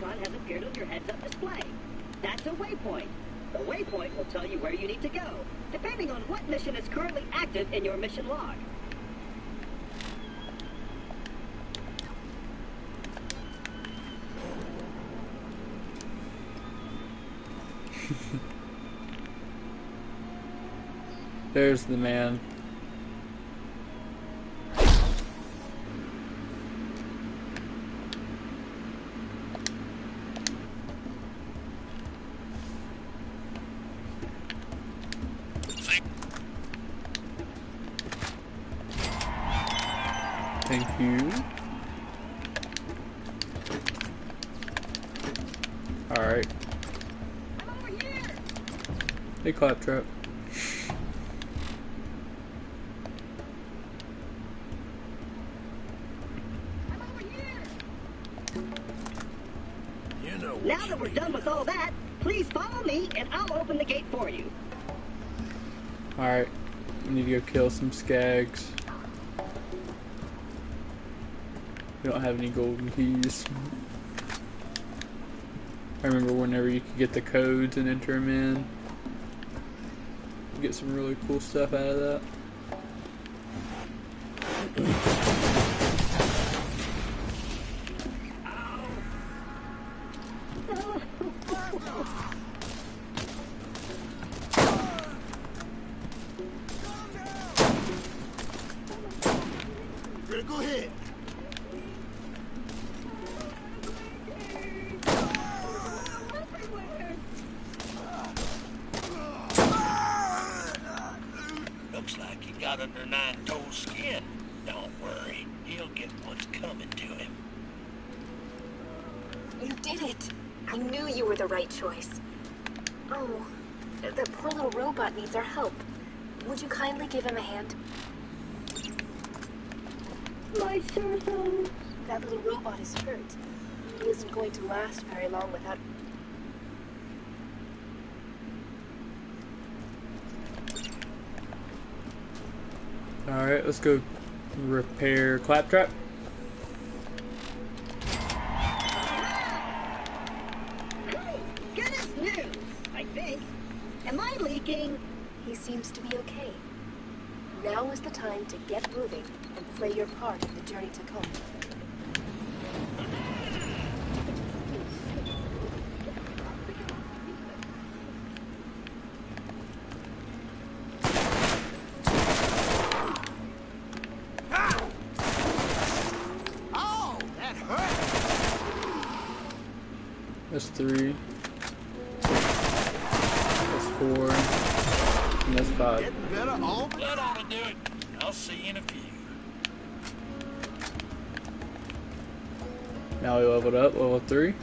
icon has appeared on your heads-up display. That's a waypoint. The waypoint will tell you where you need to go, depending on what mission is currently active in your mission log. There's the man. Thank you. Alright. Hey, Claptrap. Now that we're done with all that, please follow me and I'll open the gate for you. Alright. We need to go kill some skags. We don't have any golden keys. I remember whenever you could get the codes and enter them in. Get some really cool stuff out of that. Critical hit. Looks like he got under nine-toe skin. Don't worry, he'll get what's coming to him. You did it! I knew you were the right choice. Oh, the poor little robot needs our help. Would you kindly give him a hand? My servant. That little robot is hurt. He isn't going to last very long without... Alright, let's go repair Claptrap. Hey, goodness news, I think. Am I leaking? He seems to be okay. Now is the time to get moving and play your part in the journey to come. Oh, that hurt. That's 3. That's 4. And that's 5. Getting better all the That ought to do it. I'll see you in a few. Now we leveled up, level 3.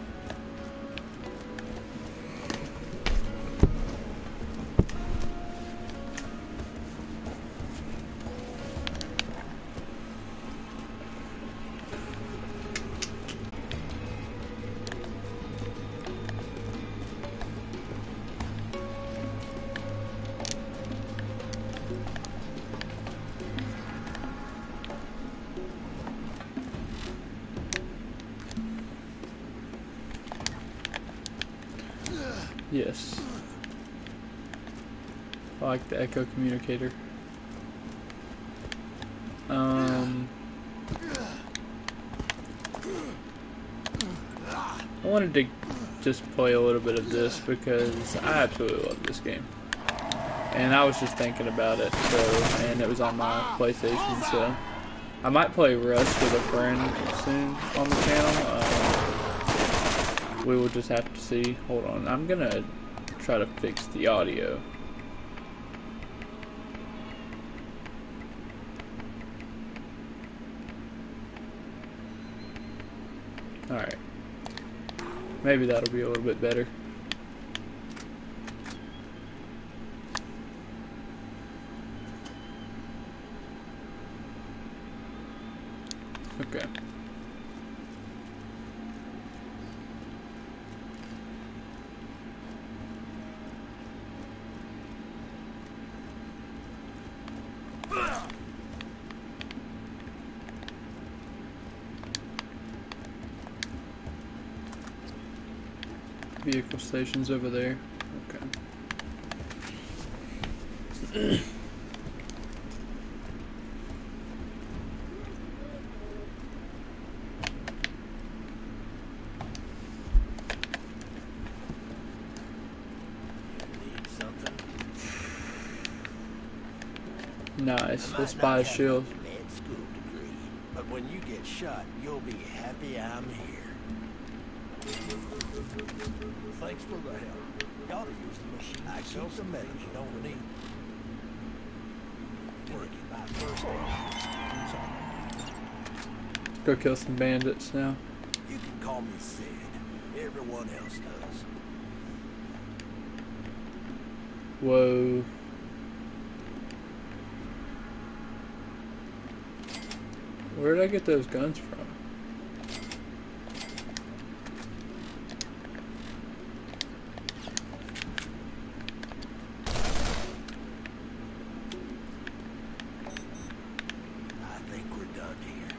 Yes. I like the echo communicator. I wanted to just play a little bit of this because I absolutely love this game. And I was just thinking about it, so, and it was on my PlayStation, so I might play Rust with a friend soon on the channel. We will just have to see. Hold on, I'm gonna try to fix the audio. Alright. Maybe that'll be a little bit better. Okay. Vehicle station's over there. Okay. Nice. Let's buy a shield. Med school degree, but when you get shot, you'll be happy I'm here. Thanks for the help. Gotta use the machine. I keep the medals you don't need. Working by first aid. Go kill some bandits now. You can call me Sid. Everyone else does. Whoa. Where did I get those guns from? I think we're done here.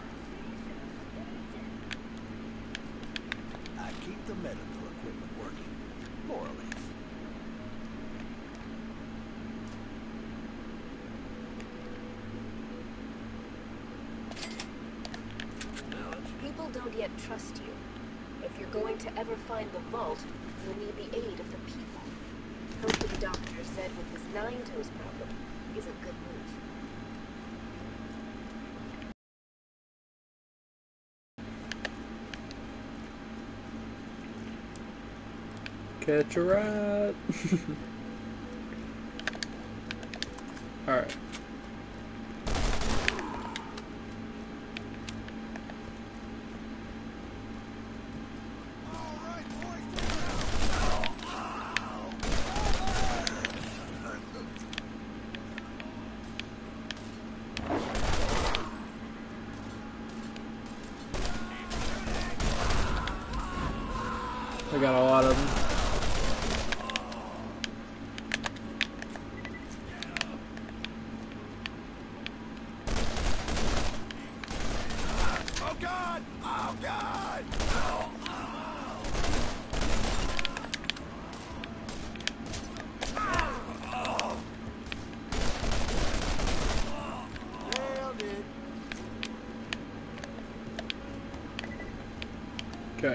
I keep the medical equipment working, more or less. People don't yet trust you. If you're going to ever find the vault, you'll need the aid of the people. Helping Doctor said with his 9-toes problem is a good move. Catch a ride. Alright. I got a lot of them. Oh God! Oh God! Nailed it. Okay.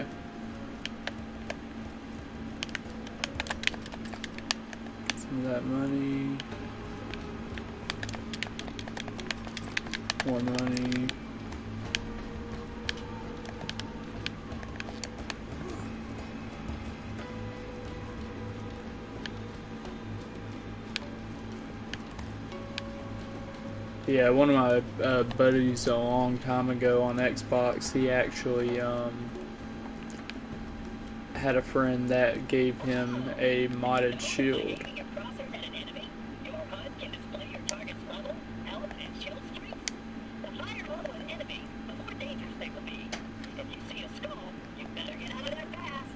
Some of that money. More money. Yeah, one of my buddies a long time ago on Xbox, he actually had a friend that gave him a modded shield. Aiming your crosshairs at an enemy, your HUD can display your target's level, health, and shield strength. The higher level an enemy, the more dangerous they will be. If you see a skull, you better get out of there fast.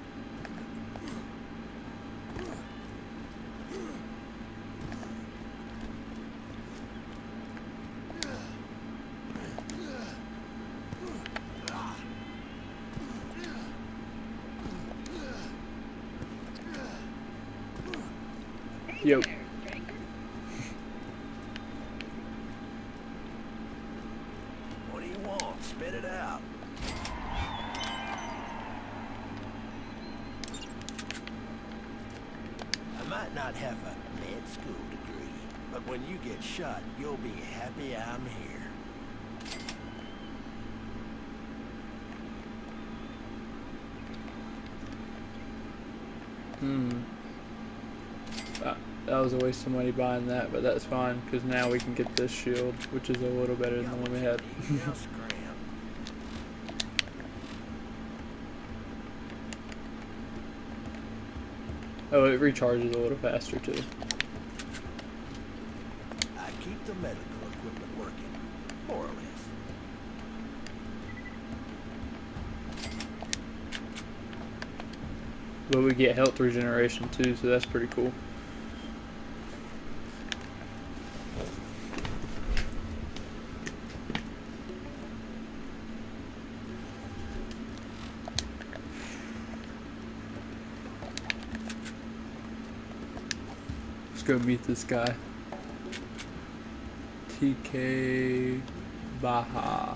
Yo. What do you want? Spit it out. I might not have a med school degree, but when you get shot, you'll be happy I'm here. That was a waste of money buying that, but that's fine, because now we can get this shield, which is a little better than the one we had. Now scram. Oh, it recharges a little faster, too. I keep the medical equipment working, more or less. But we get health regeneration, too, so that's pretty cool. go meet this guy. TK Baha.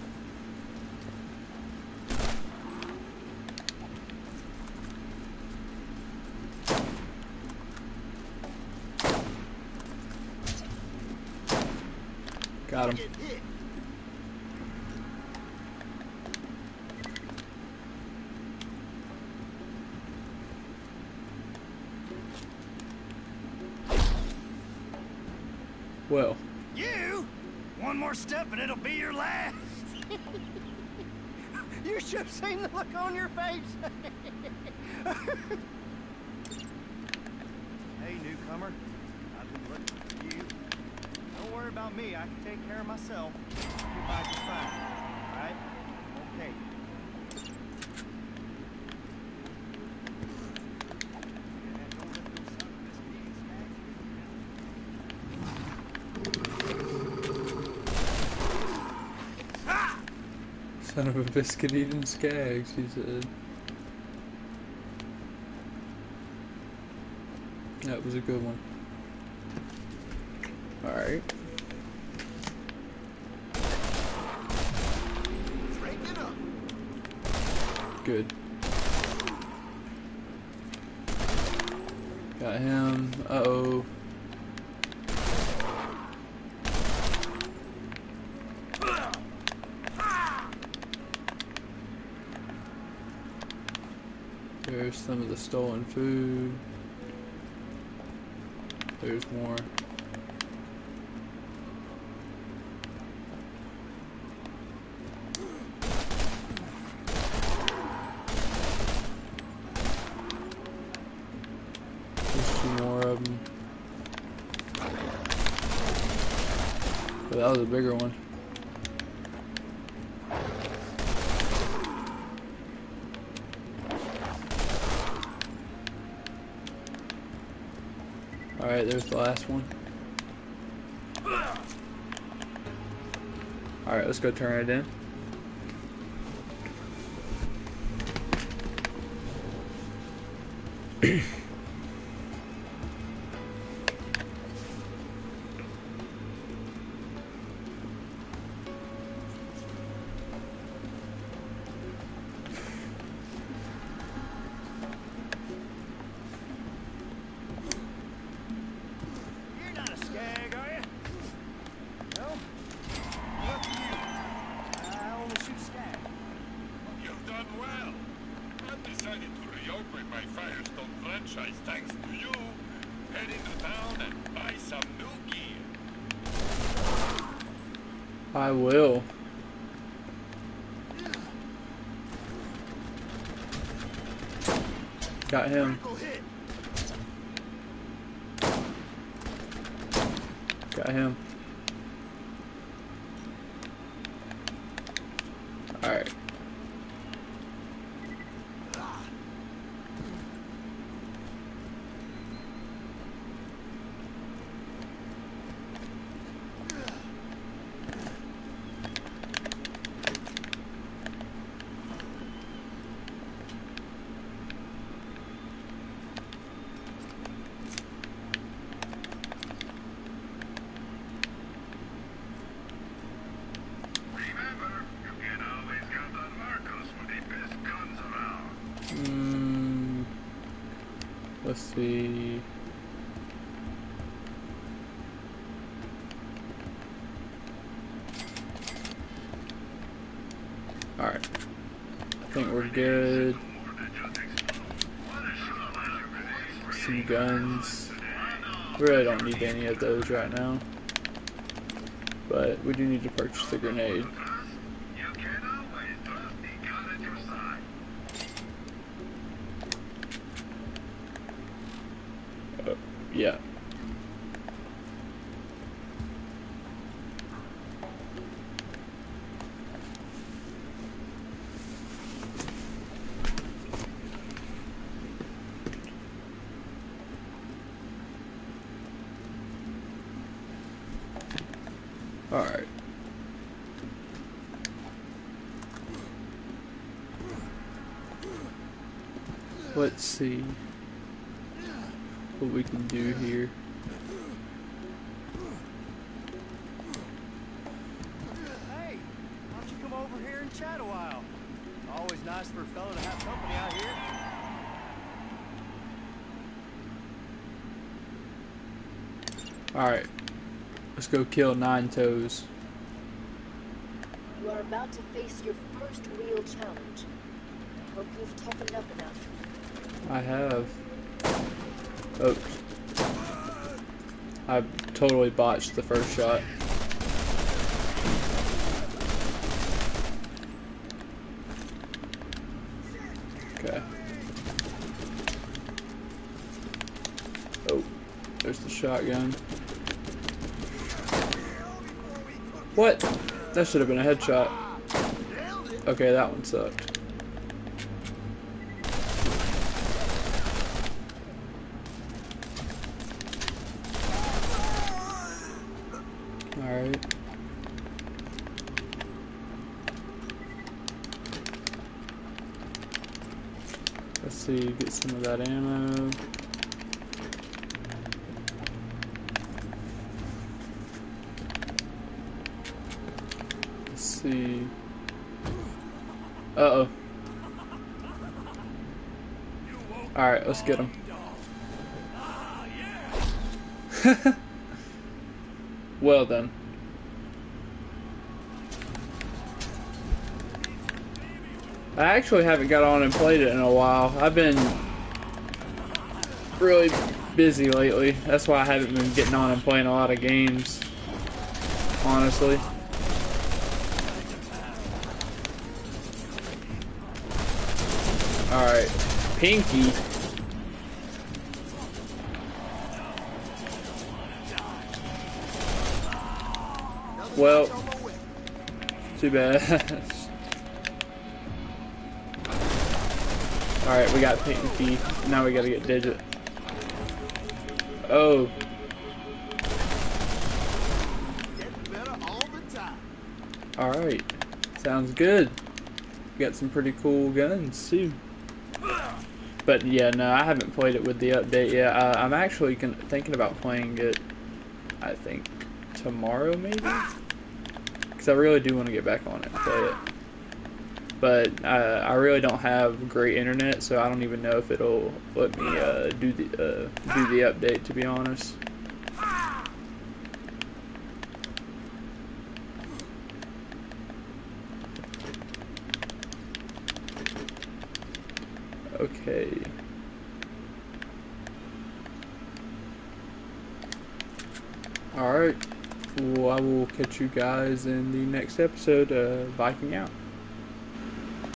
Got him. Well. You? One more step and it'll be your last. You should have seen the look on your face. Hey, newcomer. I've been looking for you. Don't worry about me. I can take care of myself. You'll be just fine. All right? Okay. Son of a biscuit eating skags, he said. That was a good one. Alright. Good. Got him. Uh-oh. There's some of the stolen food. There's more. There's two more of them. But that was a bigger one. Alright, there's the last one. Alright, let's go turn it in. Thanks to you, head into town and buy some new gear. I will. Got him. Got him. Alright. Let's see. Alright. I think we're good. Some guns. We really don't need any of those right now. But we do need to purchase the grenade. Yeah. All right. Let's see what we can do here. nice for a fellow to have company out here. Alright. Let's go kill 9 toes. You are about to face your first real challenge. I hope you've toughened up enough. I have. Oops. I totally botched the first shot. Okay. Oh, there's the shotgun. What? That should have been a headshot. Okay, that one sucked. Alright. Let's see, get some of that ammo. Let's see. Uh-oh. Alright, let's get him. Well then. I actually haven't got on and played it in a while. I've been really busy lately. That's why I haven't been getting on and playing a lot of games, honestly. Alright, Pinky. Well, too bad. Alright, we got Pinky. Now we gotta get Digit. Oh. Alright. Sounds good. We got some pretty cool guns, too. But yeah, no, I haven't played it with the update yet. I'm actually thinking about playing it, I think, tomorrow, maybe? Because I really do want to get back on it and play it. But I really don't have great internet, so I don't even know if it'll let me do the update, to be honest. Okay. Alright. Well, I will catch you guys in the next episode. Viking out.